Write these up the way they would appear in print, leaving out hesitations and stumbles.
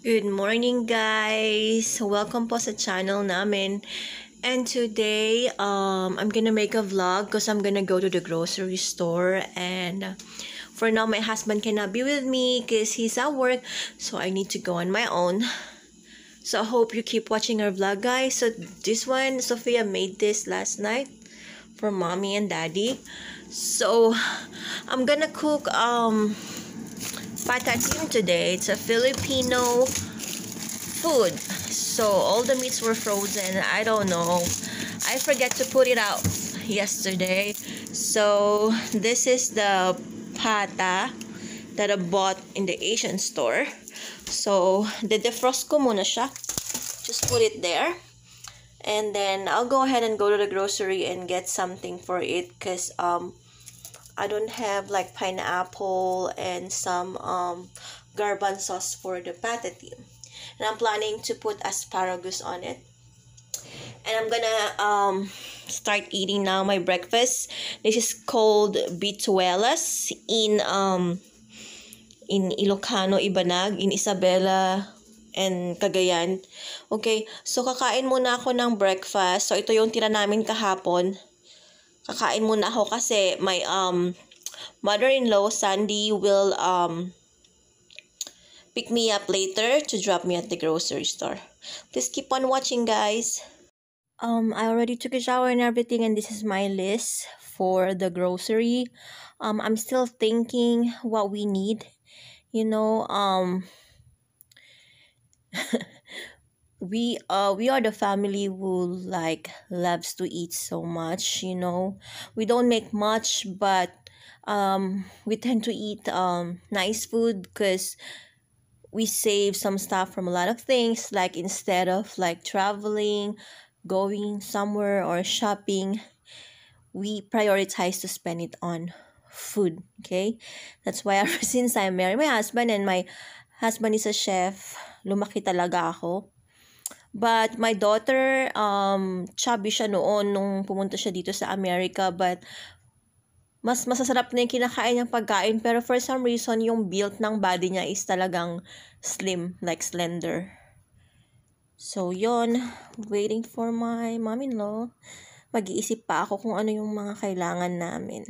Good morning, guys! Welcome po sa channel namin. And today, I'm gonna make a vlog because I'm gonna go to the grocery store. And for now, my husband cannot be with me because he's at work. So I need to go on my own. So I hope you keep watching our vlog, guys. So this one, Sophia made this last night for mommy and daddy. So I'm gonna cook patatim today. It's a Filipino food. So all the meats were frozen. I don't know. I forget to put it out yesterday. So this is the pata that I bought in the Asian store. So defrost ko muna siya. Just put it there. And then I'll go ahead and go to the grocery and get something for it because I don't have like pineapple and some garban sauce for the patatim. And I'm planning to put asparagus on it. And I'm gonna start eating now my breakfast. This is called bituelas in Ilocano, Ibanag, in Isabela and Cagayan. Okay, so kakain muna ako ng breakfast. So ito yung tira namin kahapon. Kakain muna ako kasi my mother-in-law Sandy will pick me up later to drop me at the grocery store. Please keep on watching, guys. I already took a shower and everything, and this is my list for the grocery. I'm still thinking what we need. You know, we are the family who like loves to eat so much. You know, we don't make much, but we tend to eat nice food because we save some stuff from a lot of things, like instead of like traveling, going somewhere or shopping, we prioritize to spend it on food. Okay, that's why ever since I married my husband and my husband is a chef, lumaki talaga ako. But my daughter, chubby siya noon nung pumunta siya dito sa America, but mas masasarap na yung kinakain niyang pagkain, pero for some reason, yung build ng body niya is talagang slim, like slender. So, yon, waiting for my mom-in-law. Mag-iisip pa ako kung ano yung mga kailangan namin.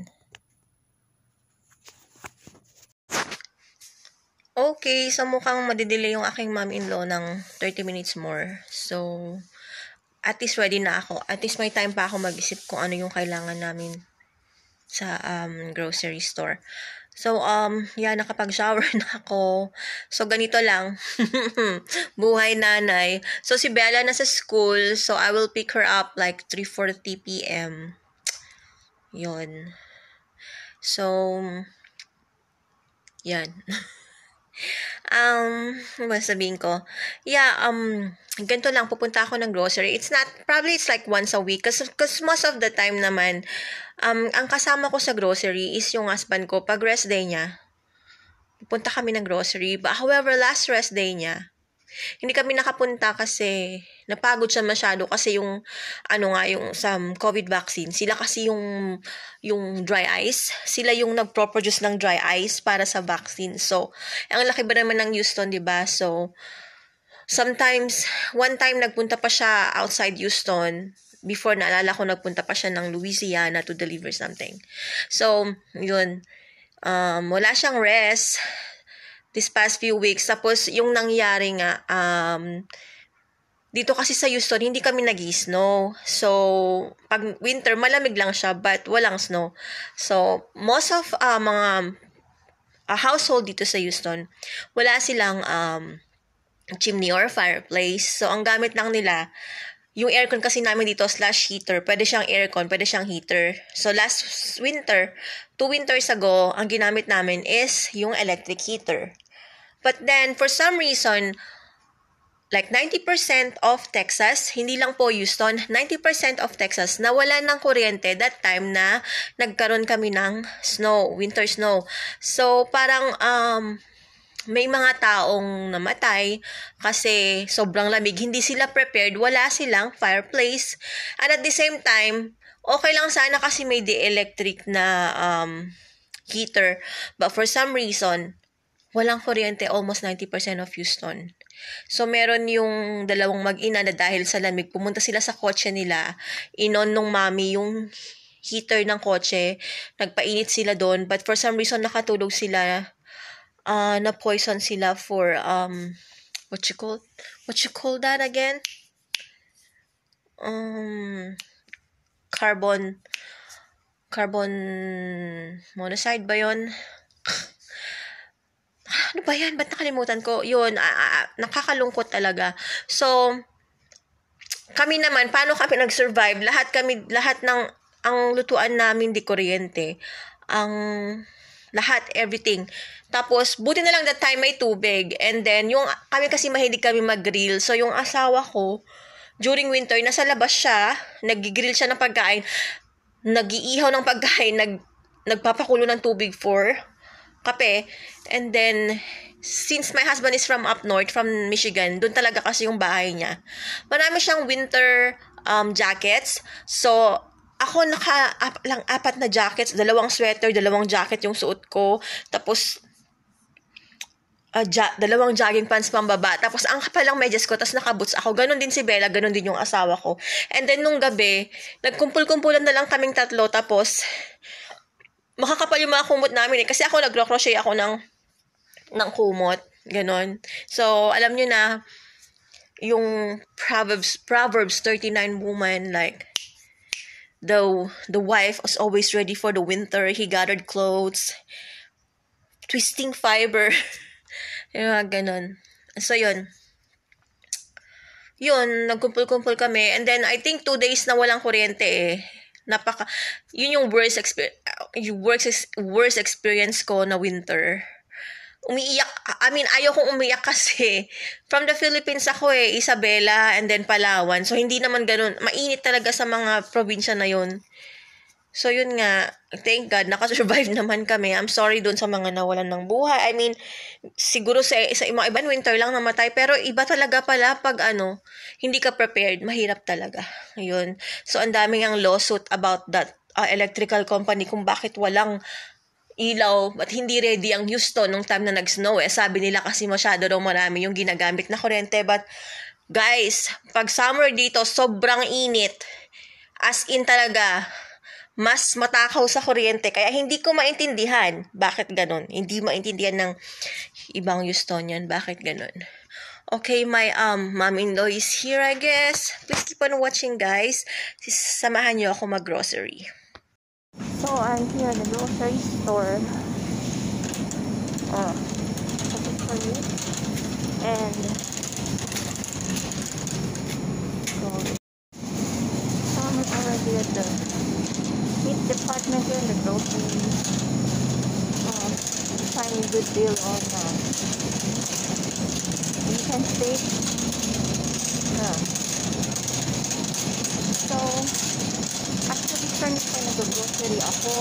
Okay, so mukhang madidelay yung aking mom-in-law ng 30 minutes more. So, at least ready na ako. At least may time pa ako mag-isip kung ano yung kailangan namin sa grocery store. So, nakapag-shower na ako. So, ganito lang. Buhay nanay. So, si Bella nasa school. So, I will pick her up like 3:40 p.m. Yon. So, yan. Ano ba sabihin ko? Yeah, ganito lang, pupunta ako ng grocery. Probably it's like once a week. Cause most of the time naman, ang kasama ko sa grocery is yung husband ko. Pag rest day niya, pupunta kami ng grocery. But however, last rest day niya, hindi kami nakapunta kasi napagod siya masyado kasi yung yung sa COVID vaccine, sila kasi yung dry ice, sila yung nagpo-produce ng dry ice para sa vaccine. So, ang laki ba naman ng Houston, 'di ba? So, sometimes one time nagpunta pa siya outside Houston. Before, naalala ko nagpunta pa siya ng Louisiana to deliver something. So, yun. Wala siyang rest this past few weeks. Tapos, yung nangyari nga, dito kasi sa Houston, hindi kami nag-snow. So, pag winter, malamig lang siya, but walang snow. So, most of mga household dito sa Houston, wala silang chimney or fireplace. So, ang gamit lang nila, yung aircon kasi namin dito /heater, pwede siyang aircon, pwede siyang heater. So, last winter, 2 winters ago, ang ginamit namin is yung electric heater. But then, for some reason, like 90% of Texas, hindi lang po Houston, 90% of Texas, nawalan ng kuryente that time na nagkaroon kami ng snow, winter snow. So, parang may mga taong namatay kasi sobrang lamig. Hindi sila prepared, wala silang fireplace. And at the same time, okay lang sana kasi may electric na heater. But for some reason, walang kuryente almost 90% of Houston. So, meron yung dalawang mag-ina na dahil sa lamig, pumunta sila sa kotse nila, inon nung mami yung heater ng kotse, nagpainit sila doon, but for some reason, nakatulog sila, na-poison sila for, what you call that again? Carbon monoxide ba yun? Ano ba yan? Ba't nakalimutan ko? Yun, nakakalungkot talaga. So, kami naman, paano kami nag-survive? Lahat ng, ang lutuan namin di kuryente. Everything. Tapos, buti na lang that time may tubig. And then, kami kasi mahilig kami mag-grill. So, yung asawa ko, during winter, nasa labas siya, nag-grill siya ng pagkain, nag-iihaw ng pagkain, nagpapakulo ng tubig for kape. And then, since my husband is from up north, from Michigan, doon talaga kasi yung bahay niya. Marami siyang winter jackets. So, ako lang 4 na jackets, 2 sweater, 2 jacket yung suot ko. Tapos, 2 jogging pants pambaba. Tapos, ang kapal lang medyas ko, tapos nakaboots ako. Ganon din si Bella, ganon din yung asawa ko. And then, nung gabi, nagkumpul-kumpulan na lang kaming 3, tapos, makakapal yung mga kumot namin eh. Kasi ako, nagro-crochet ako ng kumot. Ganon. So, alam nyo na, yung Proverbs 39 woman, like, the wife was always ready for the winter. He gathered clothes, twisting fiber. Yung ganon. So, yun, nagkumpul-kumpul kami. And then, I think 2 days na walang kuryente eh. Yun yung worst experience ko na winter. Umiiyak, ayaw kong umiyak kasi from the Philippines ako eh, Isabela and then Palawan. So, hindi naman ganun. Mainit talaga sa mga probinsya na yun. So, yun nga, thank God, nakasurvive naman kami. I'm sorry dun sa mga nawalan ng buhay. Siguro sa mga ibang winter lang namatay. Pero iba talaga pala pag hindi ka prepared. Mahirap talaga. Yun. So, ang daming ang lawsuit about that electrical company kung bakit walang ilaw at hindi ready ang Houston nung time na nag-snow eh. Sabi nila kasi masyado daw marami yung ginagamit na kuryente. But, guys, pag summer dito, sobrang init. As in talaga, mas matakaw sa kuryente. Kaya hindi ko maintindihan bakit ganun. Hindi maintindihan ng ibang Houstonian bakit ganun. Okay, my mom-in-law is here, I guess. Please keep on watching, guys. Samahan niyo ako mag-grocery. So, I'm here at the grocery store. Looking for you. And so I'm already at the meat department here in the grocery. Finding good deal on chicken steak. So, actually, turn ko nag-grocery ako.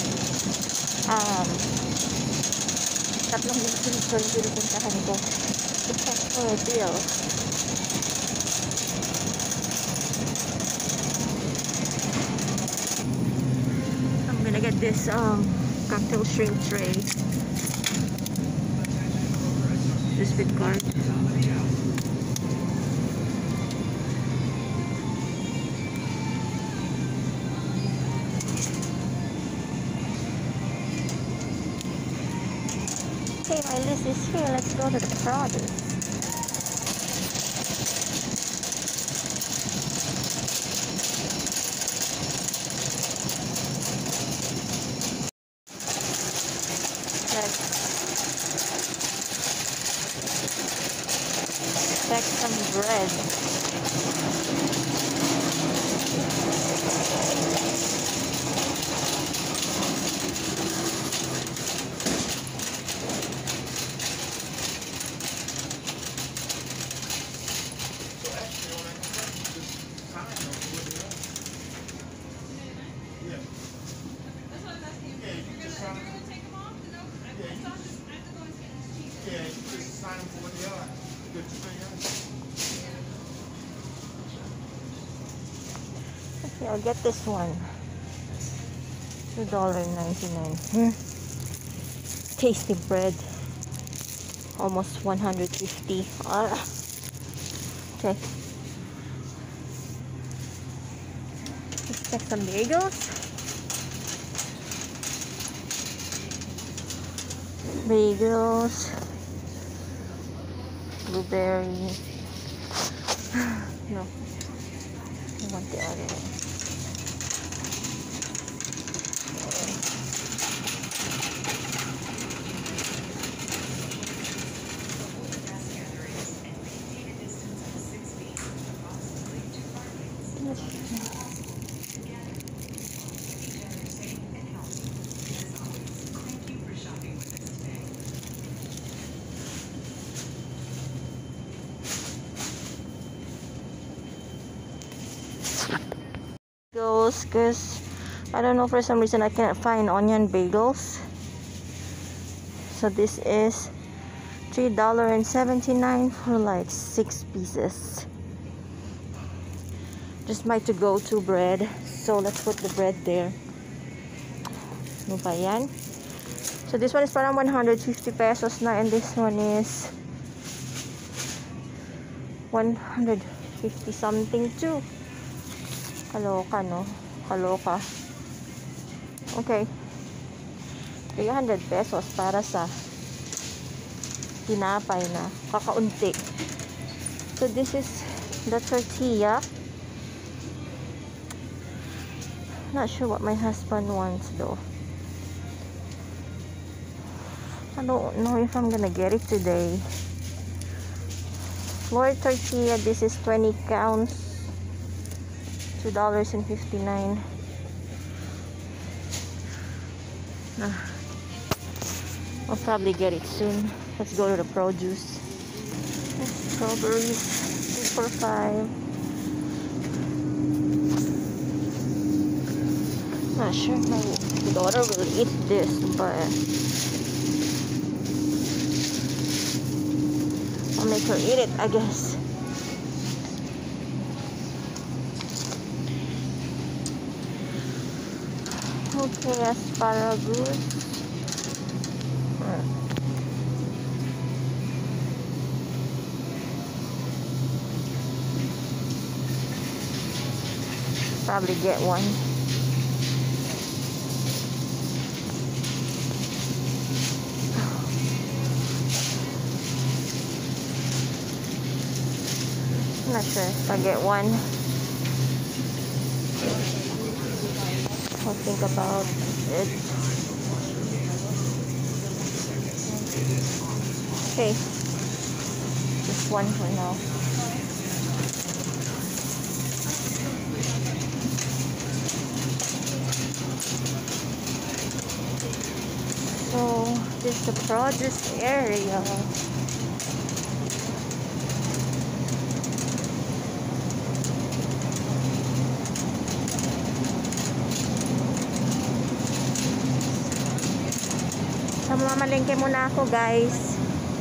Tatlong grocery store yung pinupuntahan ko to check for a deal. I'm gonna get this cocktail shrimp tray. This big card. Okay, my list is here. Let's go to the produce. Let's check some bread. Okay, I'll get this one. $2.99. Tasty bread. almost 150. Okay. Let's check some bagels. Bagels. Blueberry. No. I want the other one. Bagels, because I don't know, for some reason I cannot find onion bagels. So this is $3.79 for like 6 pieces. Just my to-go-to bread. So let's put the bread there. Ano ba yan? So this one is parang 150 pesos na, and this one is 150 something too. Kaloka, no? Kaloka. Okay. 300 pesos para sa tinapay na kakaunti. So this is the tortilla. Not sure what my husband wants though. I don't know if I'm gonna get it today. Flour tortilla, this is 20 counts. $2.59. I'll probably get it soon. Let's go to the produce. Strawberries, 2 for $5. Not sure if my daughter will eat this, but I'll make her eat it, I guess. Okay, asparagus. Probably get one. I'm not sure if I get one. I'll think about it. Okay, just one for now. So this is the produce area. So mamalengke muna ako, guys.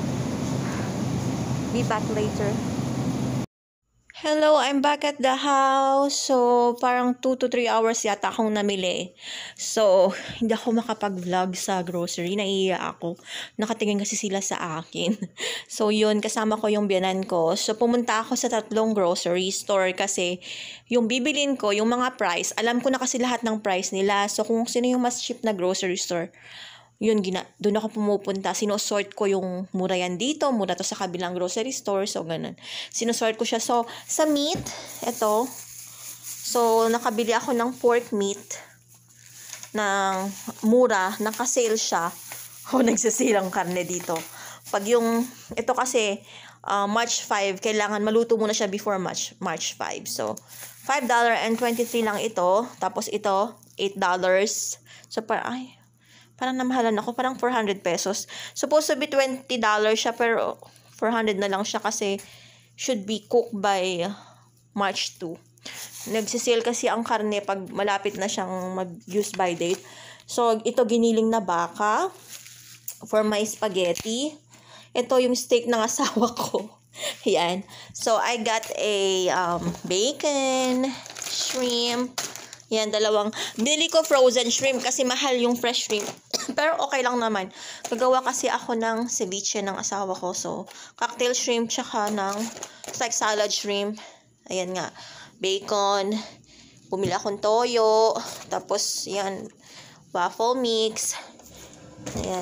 Be back later. Hello, I'm back at the house. So, parang 2 to 3 hours yata akong namili. So, hindi ako makapag-vlog sa grocery. Naiiya ako. Nakatingin kasi sila sa akin. So, yun, kasama ko yung biyanan ko. So, pumunta ako sa 3 grocery store kasi yung bibilin ko, yung mga price, alam ko na kasi lahat ng price nila. So, kung sino yung mas cheap na grocery store, yun, doon ako pumupunta. Sinosort ko yung mura yan dito, mura to sa kabilang grocery store. So, ganun. Sinosort ko siya. So, sa meat, ito. So, nakabili ako ng pork meat ng mura. Naka-sale siya. Nagsasale ang karne dito. Pag yung, ito kasi, March 5, kailangan maluto muna siya before March 5. So, $5.23 lang ito. Tapos ito, $8. So, parang namahalan ako, parang 400 pesos. Supposed to be $20 siya, pero 400 na lang siya kasi should be cooked by March 2. Nagsisale kasi ang karne pag malapit na siyang mag-use by date. So, ito giniling na baka for my spaghetti. Ito yung steak ng asawa ko. Yan. So, I got a bacon, shrimp, Yan, dalawang. Binili ko frozen shrimp kasi mahal yung fresh shrimp. Pero okay lang naman. Gagawa kasi ako ng ceviche ng asawa ko. So, cocktail shrimp tsaka ng like salad shrimp. Ayan nga. Bacon. Bumili akong toyo. Tapos, yan. Waffle mix. Ayan.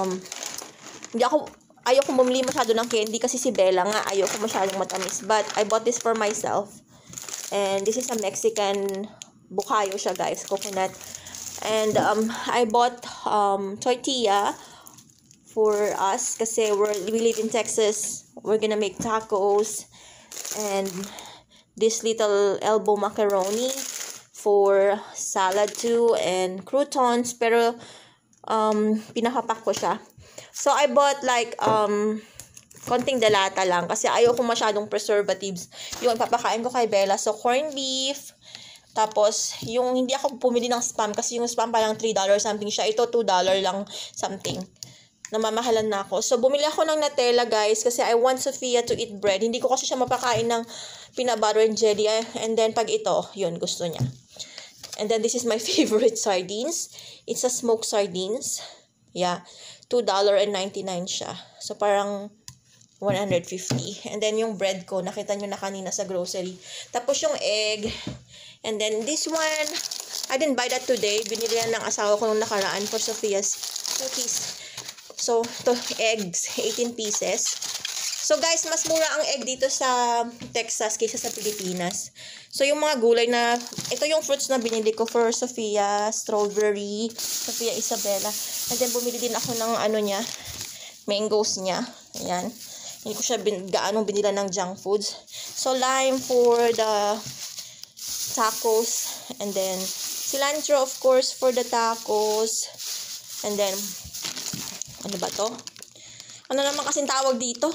Ayoko bumili masyado ng candy kasi si Bella nga ayoko masyadong matamis. But, I bought this for myself. And this is a Mexican bukayo siya, guys. Coconut. And I bought tortilla for us kasi we live in Texas. We're gonna make tacos. And this little elbow macaroni for salad too. And croutons. Pero pinakapak ko siya. So, I bought like konting dalata lang kasi ayoko masyadong preservatives yung ipapakain ko kay Bella. So, corned beef. Tapos, yung hindi ako pumili ng spam kasi yung spam parang $3 something siya. Ito, $2 lang something. Namamahalan na ako. So, bumili ako ng Nutella, guys, kasi I want Sophia to eat bread. Hindi ko kasi siya mapakain ng peanut butter and jelly. And then, pag ito, yun, gusto niya. And then, this is my favorite sardines. It's a smoked sardines. Yeah. $2.99 siya. So, parang 150. And then, yung bread ko, nakita nyo na kanina sa grocery. Tapos, yung egg. And then, this one, I didn't buy that today. Binili yan ng asawa ko nung nakaraan for Sophia's cookies. So, to eggs, 18 pieces. So, guys, mas mura ang egg dito sa Texas kaysa sa Pilipinas. So, yung mga gulay na, ito yung fruits na binili ko for Sophia, strawberry, Sophia Isabella. And then, bumili din ako ng mangoes niya. Ayan. Hindi ko siya gaanong binila ng junk foods. So, lime for the tacos, and then cilantro of course for the tacos, and then ano ba to? Ano naman kasing tawag dito?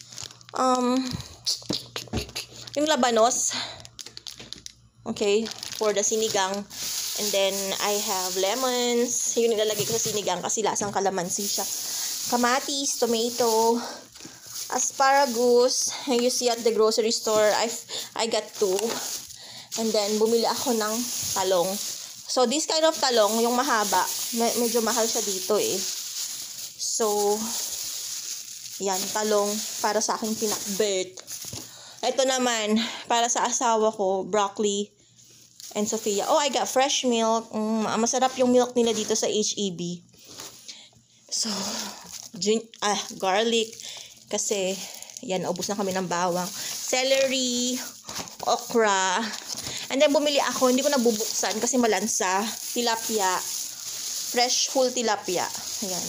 Yung labanos. Okay, for the sinigang. And then I have lemons. Yung nilalagay ko sa sinigang kasi lasang kalamansi siya. Kamatis, tomato, asparagus. You see at the grocery store, I got 2. And then, bumili ako ng talong. So, this kind of talong, yung mahaba, medyo mahal siya dito eh. So, yan, talong para sa aking pinakbet. Ito naman, para sa asawa ko, broccoli and Sophia. Oh, I got fresh milk. Masarap yung milk nila dito sa HEB. So, garlic. Kasi, yan, ubos na kami ng bawang. Celery, okra. And then, bumili ako. Hindi ko nabubuksan kasi malansa. Tilapia. Fresh whole tilapia. Ayan.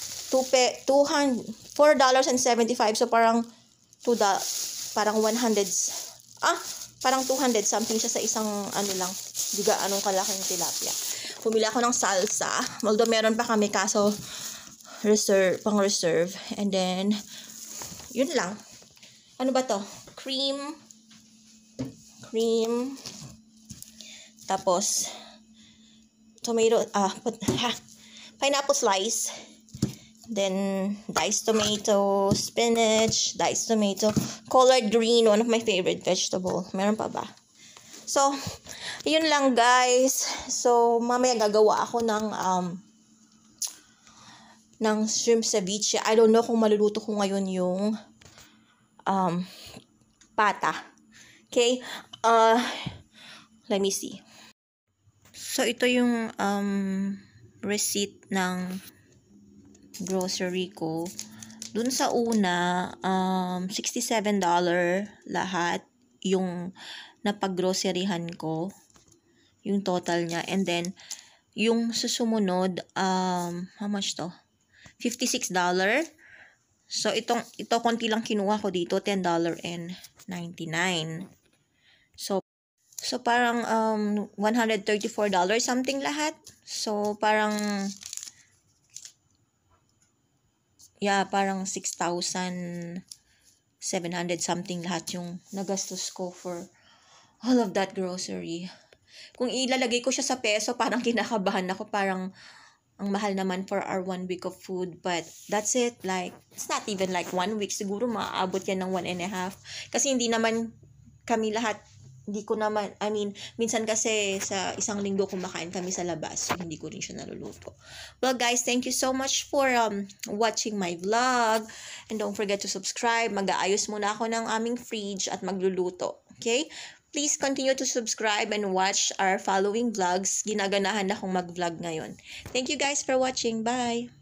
$4.75. So, parang parang 100. Parang 200 something siya sa isang lang. Diga, anong kalaking tilapia. Bumili ako ng salsa. Although, meron pa kami kaso pang reserve. And then, yun lang. Ano ba to? Cream. Tapos, tomato, pineapple slice. Then, diced tomato, spinach, diced tomato, collard green, one of my favorite vegetable. Meron pa ba? So, yun lang guys. So, mamaya gagawa ako ng shrimp ceviche. I don't know kung maluluto ko ngayon yung pata. Okay? Let me see. So, ito yung receipt ng grocery ko. Dun sa una, $67 lahat yung napag-groceryhan ko. Yung total niya. And then, yung susumunod, how much to? $56. So, ito konti lang kinuha ko dito, $10.99. So, parang $134 something lahat. So, parang parang 6,700 something lahat yung nagastos ko for all of that grocery. Kung ilalagay ko siya sa peso, parang kinakabahan ako. Parang ang mahal naman for our 1 week of food. But that's it. Like, it's not even like 1 week. Siguro maaabot yan ng 1.5. Kasi hindi naman kami lahat hindi ko naman, I mean, minsan kasi sa isang linggo kumakain kami sa labas, so hindi ko rin siya naluluto. Well guys, thank you so much for watching my vlog, and don't forget to subscribe. Mag-aayos muna ako ng aming fridge at magluluto, okay? Please continue to subscribe and watch our following vlogs. Ginaganahan akong mag-vlog ngayon. Thank you guys for watching. Bye!